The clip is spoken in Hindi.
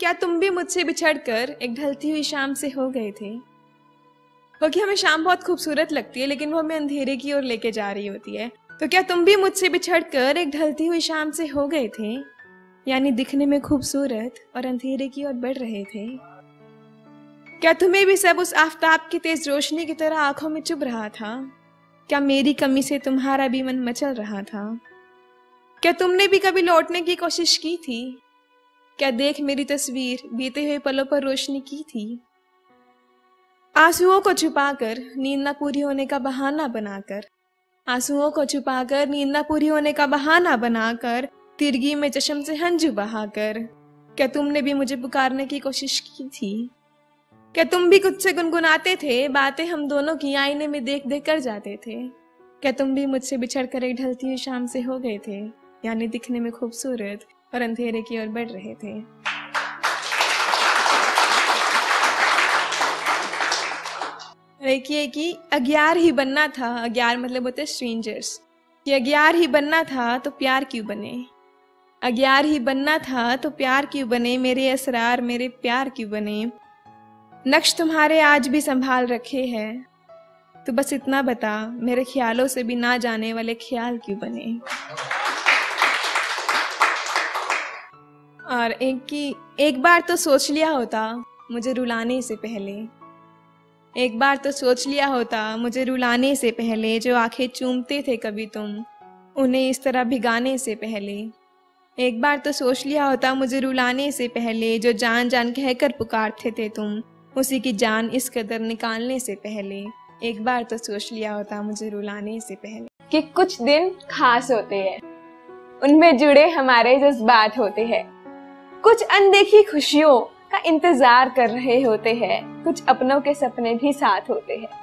क्या तुम भी मुझसे बिछड़कर एक ढलती हुई शाम से हो गए थे। क्योंकि हमें शाम बहुत खूबसूरत लगती है लेकिन वो हमें अंधेरे की ओर लेके जा रही होती है। तो क्या तुम भी मुझसे बिछड़कर एक ढलती हुई शाम से हो गए थे, यानी दिखने में खूबसूरत और अंधेरे की ओर बढ़ रहे थे। क्या तुम्हें भी सब उस आफताब की तेज रोशनी की तरह आंखों में चुभ रहा था? क्या मेरी कमी से तुम्हारा भी मन मचल रहा था? क्या तुमने भी कभी लौटने की कोशिश की थी? क्या देख मेरी तस्वीर बीते हुए पलों पर रोशनी की थी? आंसुओं को छुपाकर नींद न पूरी होने का बहाना बनाकर, आंसुओं को छुपाकर नींद न पूरी होने का बहाना बनाकर, तिरगी में चश्म से हंजू बहाकर, क्या तुमने भी मुझे पुकारने की कोशिश की थी? क्या तुम भी खुद से गुनगुनाते थे बातें हम दोनों की आईने में देख देख कर जाते थे? क्या तुम भी मुझसे बिछड़ कर एक ढलती हुई शाम से हो गए थे, यानी दिखने में खूबसूरत और अंधेरे की ओर बढ़ रहे थे। देखिए कि अज्ञार ही बनना था, अज्ञार मतलब होते स्ट्रेंजर्स, कि अज्ञार ही बनना था तो प्यार क्यों बने, अज्ञार ही बनना था तो प्यार क्यों बने, मेरे असरार मेरे प्यार क्यों बने, नक्श तुम्हारे आज भी संभाल रखे हैं, तो बस इतना बता मेरे ख्यालों से भी ना जाने वाले ख्याल क्यों बने। और एक बार तो सोच लिया होता मुझे रुलाने से पहले, एक बार तो सोच लिया होता मुझे रुलाने से पहले, जो आंखें चूमते थे कभी तुम उन्हें इस तरह भिगाने से पहले, एक बार तो सोच लिया होता मुझे रुलाने से पहले, जो जान जान कहकर पुकारते थे तुम उसी की जान इस कदर निकालने से पहले, एक बार तो सोच लिया होता मुझे रुलाने से पहले। कि कुछ दिन खास होते हैं, उनमें जुड़े हमारे जज्बात होते हैं, कुछ अनदेखी खुशियों का इंतजार कर रहे होते हैं, कुछ अपनों के सपने भी साथ होते हैं।